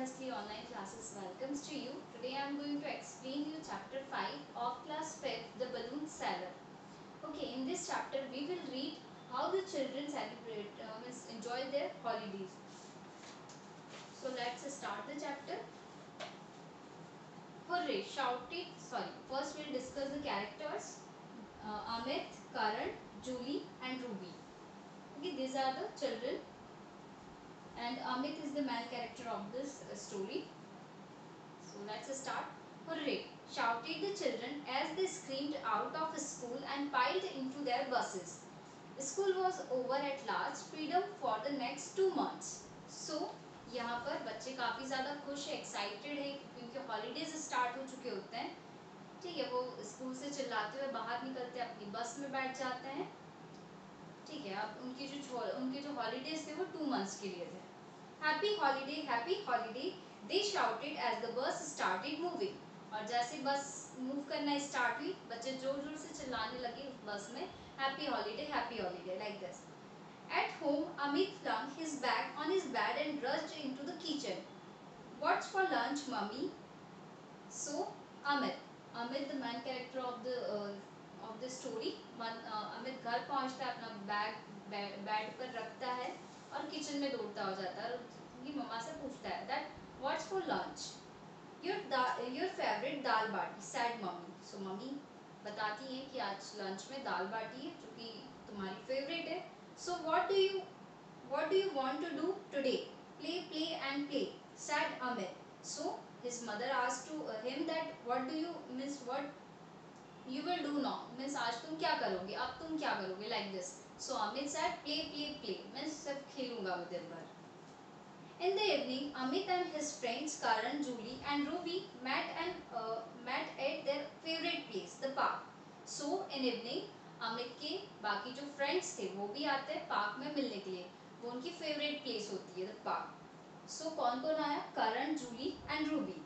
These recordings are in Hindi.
Wesley Online Classes welcomes to you. Today I am going to explain you chapter 5 of class 5th, The Balloon Seller. Okay, in this chapter we will read how the children celebrate, enjoy their holidays. So let's start the chapter. Hooray, shouted, first we'll discuss the characters. Amit, Karan, Julie and Ruby. Okay, these are the children and Amit is the main character of this story. So let's start. Hooray! Shouted the children as they screamed out of school and piled into their buses. School was over at last, freedom for the next 2 months. So यहाँ पर बच्चे काफ़ी ज़्यादा खुश है, एक्साइटेड है क्योंकि हॉलीडेज स्टार्ट हो चुके होते हैं. ठीक है, वो स्कूल से चिल्लाते हुए बाहर निकलते हैं, अपनी बस में बैठ जाते हैं. ठीक है, अब उनके जो हॉलीडेज थे वो 2 मंथ्स के लिए थे. Happy holiday they shouted as the bus started moving. और जैसे बस मूव करना स्टार्ट हुई, बच्चे जोर जोर से चिल्लाने लगे उस बस में, happy holiday like this. At home, Amit flung his bag on his bed and rushed into the kitchen. What's for lunch, mummy? So, Amit, the main character of the story. Amit घर पहुंचता है, अपना बैग बेड पर रखता है और किचन में दौड़ता हो जाता है और उसकी मम्मा से पूछता है that what's for lunch? Your favorite dal bati, said mummy. So mummy बताती है कि आज लंच में दाल बाटी है जो कि तुम्हारी फेवरेट है. So what do you want to do today? Play and play, said Amit. So his mother asked to him that what you will do now, means आज तुम क्या करोगे, अब तुम क्या करोगे, like this. So Amit said play, मैं सिर्फ खेलूंगा दिन भर. In the evening, Amit and his friends Karan, Julie and Ruby met at their favorite place, the park. So in evening, Amit के बाकी जो friends थे वो भी आते हैं पार्क में मिलने के लिए. वो उनकी favorite place होती है, the park. So कौन कौन आया? Karan, Julie and Ruby.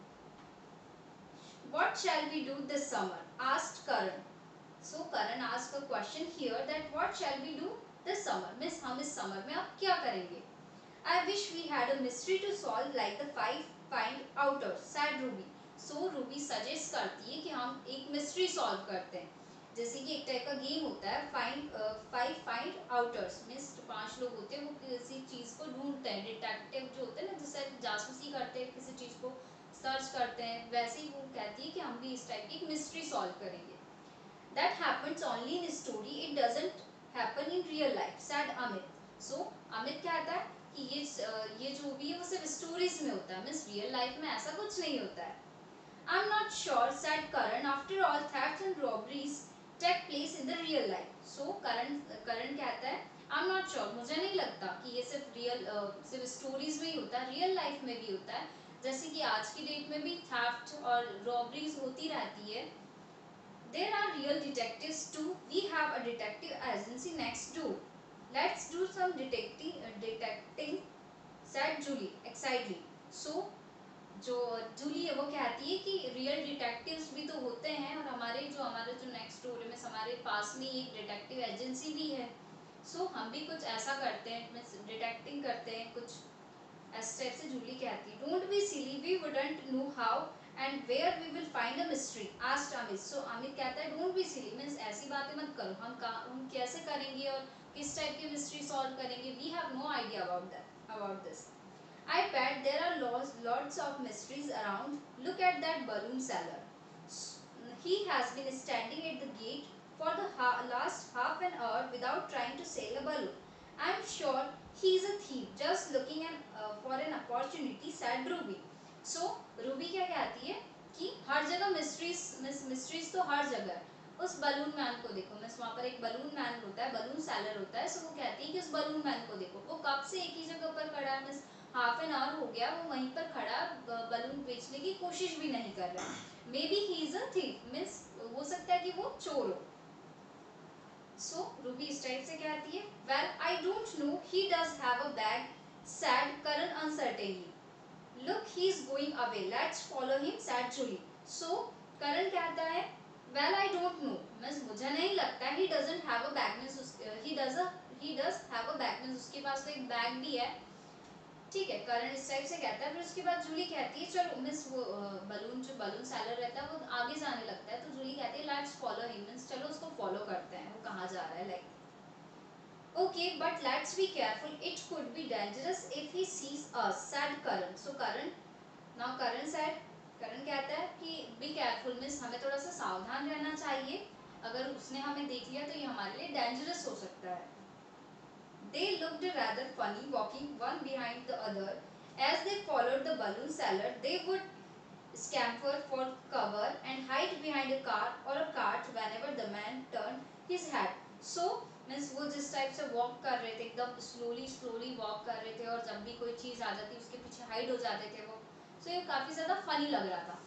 What shall we do this summer? Asked Karan. So Karan asked a question here that what shall we do this summer? Miss हम इस summer में अब क्या करेंगे? I wish we had a mystery to solve like the 5 find outers, said Ruby. So Ruby suggest करती है कि हम एक mystery solve करते हैं. जैसे कि एक टाइप का गेम होता है find outers, मीन्स 5 लोग होते हैं, वो किसी चीज़ को ढूंढते हैं. डिटेक्टिव जो होते हैं ना, जैसे जासूसी करते हैं, किसी चीज़ को सर्च करते हैं, वैसे ही वो कहती है कि हम भी इस टाइप की एक मिस्ट्री सॉल्व करेंगे. That happens only in story, it doesn't happen in real life, said Amit. So Amit कहता है कि ये जो भी है वो सिर्फ स्टोरीज में होता है, मीन्स रियल लाइफ में ऐसा कुछ नहीं होता है. I'm not sure, said Karan. After all, thefts and robberies take place in the real life. So Karan कहता है I'm not sure, मुझे नहीं लगता कि ये सिर्फ स्टोरीज में ही होता है, रियल लाइफ में भी होता है. जैसे कि आज की डेट में भी थेफ्ट और रॉबरीज होती रहती है. There are real detectives too. We have a detective agency next door. Let's do some detecting, said Julie excitedly. So जो जूली है वो कहती है कि रियल डिटेक्टिव्स भी तो होते हैं और हमारे जो नेक्स्ट डोर में हमारे पास में एक डिटेक्टिव एजेंसी भी है. सो हम भी कुछ ऐसा करते हैं, डिटेक्टिंग करते हैं कुछ इस टाइप से जूली कहती है. Don't be silly, we wouldn't know how and where we will find a mystery, asked Amit. So Amit कहता है डोंट बी सिली, मीन्स ऐसी बातें मत करो, हम कैसे करेंगे और किस टाइप की मिस्ट्री सॉल्व करेंगे, we have no idea about this. I bet there are lots of mysteries around. Look at that balloon seller. He has been standing at the gate for the last half an hour without trying to sell a balloon. I'm sure he is a thief just looking for an opportunity, said Ruby. So Ruby क्या कहती है कि हर जगह मिस्ट्रीज तो हर जगह है. उस बलून मैन को देखो, मिस वहाँ पर एक बलून मैन होता है, बलून सेलर होता है. सो वो कहती है कि उस बलून मैन को देखो, वो कब से एक ही जगह पर खड़ा है, मिस हाफ एन आवर हो गया वो वहीं पर खड़ा, बलून बेचने की कोशिश भी नहीं कर रहा. Maybe he is a thief, means हो सकता है कि वो चोर हो. सो रूबी इस टाइप से कहती है. Well I don't know, he does have a bag, said Karan uncertainly. Look he is going away, let's follow him, said Julie. So Karan कहता है well I don't know, means मुझे नहीं लगता, he doesn't have a bag, means he does have a bag, means उसके पास तो एक बैग भी है. ठीक है, करण इस टाइप से कहता है। फिर उसके बाद जूली कहती है चलो मिस वो बलून सेलर रहता है वो आगे जाने लगता है, तो जूली कहती है लेट्स फॉलो हिम, मींस चलो उसको फॉलो करते हैं वो कहाँ जा रहा है like. Okay but let's be careful, it could be dangerous if he sees us, said Karan. So Karan, now Karan said, Karan कहता है कि बी केयरफुल मींस हमें थोड़ा सा सावधान रहना चाहिए, अगर उसने हमें देख लिया तो ये हमारे लिए डेंजरस हो सकता है। They looked rather funny walking one behind the other. As they followed the balloon seller, they would scamper for cover and hide behind a car or a cart whenever the man turned his head. So means वो जिस टाइप से वॉक कर रहे थे, एकदम स्लोली वॉक कर रहे थे, और जब भी कोई चीज आ जाती उसके पीछे हाइड हो जाते थे वो। सो ये काफी ज्यादा फनी लग रहा था।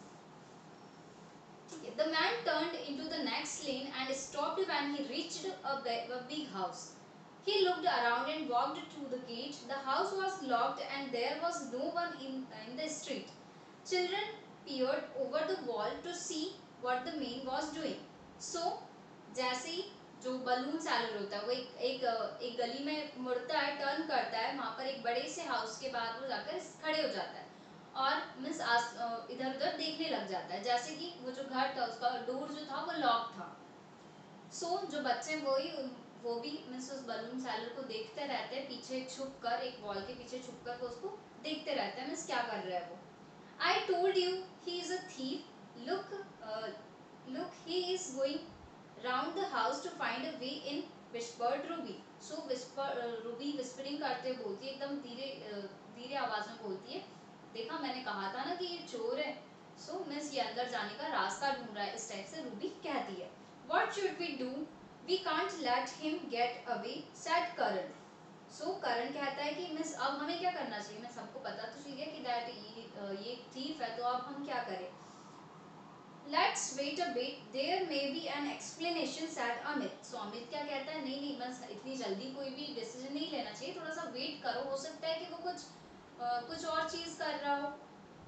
ठीक है, the man turned into the next lane and stopped when he reached a big house. He looked around and walked to the gate. The house was locked and there was no one in the street. Children peered over the wall to see what the man was doing. So, जैसे ही जो बलून सेलर होता है वो एक गली में मुड़ता है, टर्न करता है, वहाँ पर एक बड़े से हाउस के बाहर वो जाकर खड़े हो जाता है और मीन्स इधर उधर देखने लग जाता है, जैसे कि वो जो घर था उसका डोर जो था वो लॉक था। सो जो बच्चे वो भी मीन्स उस बलून सेलर को देखते रहते हैं, पीछे छुप कर, एक वॉल के पीछे छुप कर वो उसको देखते रहते हैं मीन्स क्या कर रहा है वो। I told you he is a thief, look he is going round the house to find a way in, whispered Ruby. So Ruby whispering करते हुए बोलती है, एकदम धीरे आवाज में बोलती है, देखा मैंने कहा था ना कि ये चोर है। सो मिस ये अंदर जाने का रास्ता ढूंढ रहा है, इस टाइप से रूबी कहती है। What should we do? We can't let him get away, said Karan. So Karan कहता है कि मिस अब हमें क्या करना चाहिए, मिस हमको पता तो चल गया कि दैट ये थीफ है, तो अब हम क्या करें। Let's wait a bit, there may be an explanation, said Amit. So Amit क्या कहता है, नहीं नहीं बस इतनी जल्दी कोई भी डिसीजन नहीं लेना चाहिए, थोड़ा सा वेट करो, हो सकता है कि वो कुछ और चीज कर रहा हो।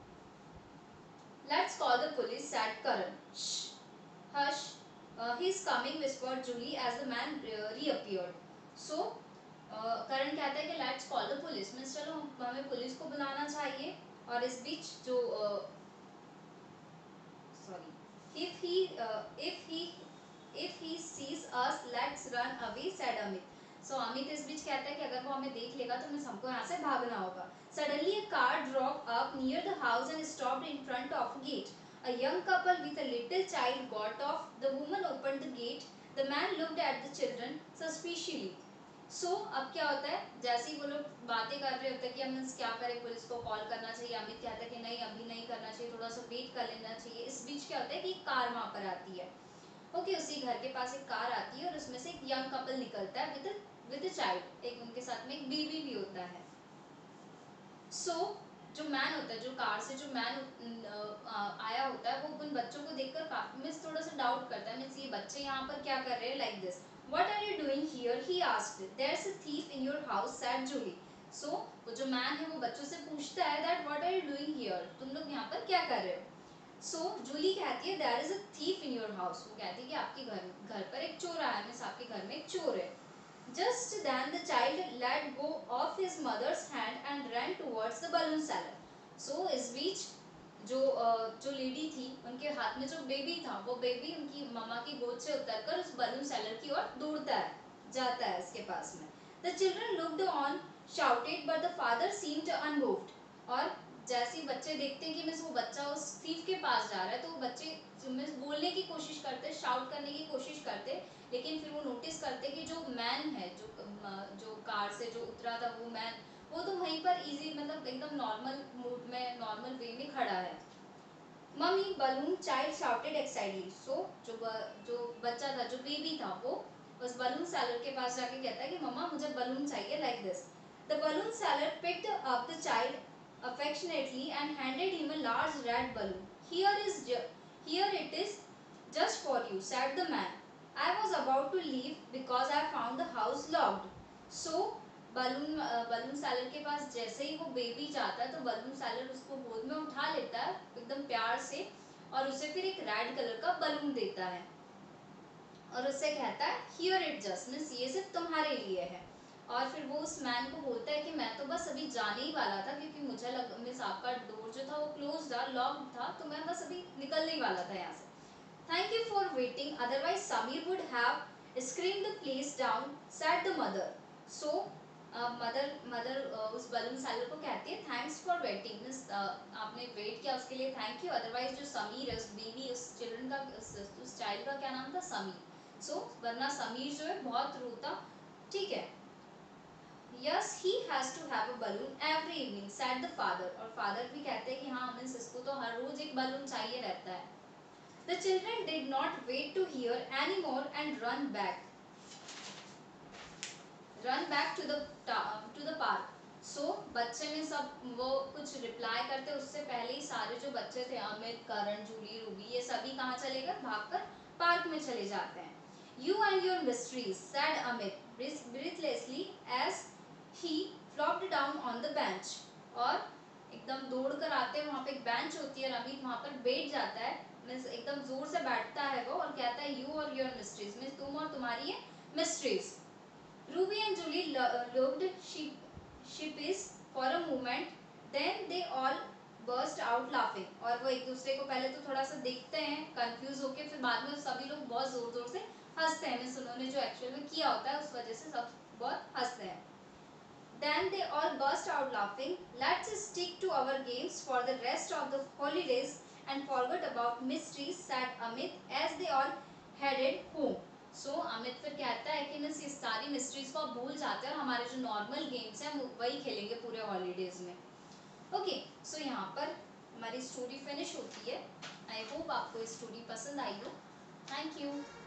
Let's call the police, said Karan. Shh, hush. He's coming, whispered Julie as the man reappeared. So, करण कहता है कि let's call the police, means चलो हमें पुलिस को बुलाना चाहिए। और इस बीच जो sorry if he sees us let's run away, said Amit. So Amit इस बीच कहता है कि अगर वो हमें देख लेगा तो मिस हमको यहाँ से भागना होगा। Suddenly a car drove up near the house and stopped in front of a gate. A young couple with a little child got off. The woman opened the gate. The man looked at the children suspiciously. So अब क्या होता है, जैसे ही वो लोग बातें कर रहे होते हैं कि हम क्या करें, पुलिस को कॉल करना चाहिए, अमित कहता है कि नहीं अभी नहीं करना चाहिए, थोड़ा सा वेट कर लेना चाहिए। इस बीच क्या होता है कि कार वहाँ पर आती है। ओके, उसी घर के पास एक कार आती है और उसमें से एक यंग कपल निकलता है विद चाइल्ड, एक उनके साथ में एक बेबी भी होता है। सो जो मैन होता है, जो कार से जो मैन आया होता है, वो उन बच्चों को देखकर काफी मिस थोड़ा सा डाउट करता है, मीन्स ये बच्चे यहाँ पर क्या कर रहे हैं, like this. What are you doing here? He asked. There's a thief in your house, said Julie. So वो जो मैन है वो बच्चों से पूछता है that what are you doing here? तुम लोग यहाँ पर क्या कर रहे हो? So जूली कहती है there is a thief in your house. वो कहती है कि आपके घर पर एक चोर आया है, मीन्स आपके घर में एक चोर है। Just then the child let go of his mother's hand and ran towards the balloon seller. So इस बीच जो लेडी थी उनके हाथ में जो बेबी था, वो बेबी उनकी मम्मा की गोद से उतरकर उस बलून सेलर की ओर दौड़ता है, जाता है उसके पास में। The children looked on, shouted, but the father seemed unmoved. और जैसे बच्चे देखते हैं कि मिस वो बच्चा उस थीफ के पास जा रहा है, तो वो बच्चे मिस बोलने की कोशिश करते, शाउट करने की कोशिश करते, लेकिन फिर वो नोटिस करते कि जो मैन है, जो कार से जो उतरा था वो मैन, वो तो वहीं पर इजी मतलब एकदम नॉर्मल मूड में, नॉर्मल वे में खड़ा है। Mummy balloon, child shouted excitedly. So जो बच्चा था, जो बेबी था, वो उस बलून सेलर के पास जाके कहता है कि मम्मा मुझे बलून चाहिए, like this. The balloon seller picked up the child affectionately and handed him a large red balloon. Here it is, just for you, said the man. I was about to leave because I found the house locked. So balloon seller के पास जैसे ही वो बेबी जाता है, तो बलून सेलर उसको गोद में उठा लेता है एकदम प्यार से, और उसे फिर एक रेड कलर का बलून देता है और उससे कहता है हियर इट जस्ट, मीन्स ये सिर्फ तुम्हारे लिए है। और फिर वो उस मैन को बोलता है कि मैं तो बस अभी जाने ही वाला था क्योंकि मुझे मीन्स आपका डोर जो था वो क्लोज था, लॉक था, तो मैं बस अभी निकलने ही वाला था यहाँ से. Thank you for waiting. Otherwise, Samir would have screamed the place down, said the mother. So, mother उस बलून सेलर को कहती है थैंक्स फॉर वेटिंग, मीन्स आपने वेट किया उसके लिए थैंक यू. अदरवाइज जो समीर है उस बेबी उस चिल्ड्रन का उस चाइल्ड का क्या नाम था, समीर. सो वरना समीर जो है बहुत रोता. ठीक है. Yes he has to have a balloon every evening said the father. और फादर भी कहते हैं कि हाँ मीन्स इसको तो हर रोज एक बलून चाहिए रहता है. The children did not wait to hear anymore and run back to the park. So बच्चे में सब वो कुछ रिप्लाई करते उससे पहले ही सारे जो बच्चे थे अमित, करण, जूली, रूबी, ये सभी कहाँ चले गए, भागकर पार्क में चले जाते हैं. You and your mysteries, said Amit breathlessly as he flopped down on the bench. और एकदम दौड़कर आते हैं, वहाँ पे एक बेंच होती है और अमित वहाँ पर बैठ जाता है. मीन्स एकदम जोर से बैठता है वो और कहता है यू और योर मिस्ट्रीज, मीन्स तुम और तुम्हारी ये mysteries. Ruby and Julie looked sheepish for a moment, then they all burst out laughing. और वो एक दूसरे को पहले तो थोड़ा सा देखते हैं कंफ्यूज होके, फिर बाद में सभी लोग बहुत जोर जोर से हंसते हैं. मीन्स उन्होंने जो एक्चुअल में किया होता है उस वजह से सब बहुत हंसते हैं. Then they all burst out laughing. Let's stick to our games for the rest of the holidays and forget about mysteries, said Amit as they all headed home. So Amit फिर कहता है कि मीन्स ये सारी मिस्ट्रीज को भूल जाते हैं और हमारे जो नॉर्मल गेम्स हैं वही खेलेंगे पूरे हॉलीडेज में. ओके, सो यहाँ पर हमारी स्टोरी फिनिश होती है. आई होप आपको स्टोरी पसंद आई हो. Thank you.